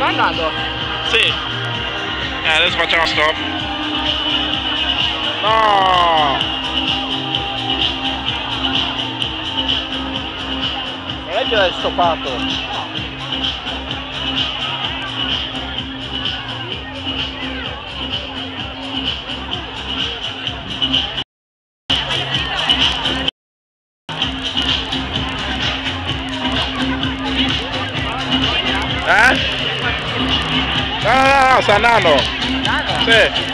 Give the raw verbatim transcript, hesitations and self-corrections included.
Sta andando? Sì. Eh, adesso facciamo stop. No! Non è che l'hai stoppato. Eh? No, no, no, sta andando. Andando? Sì.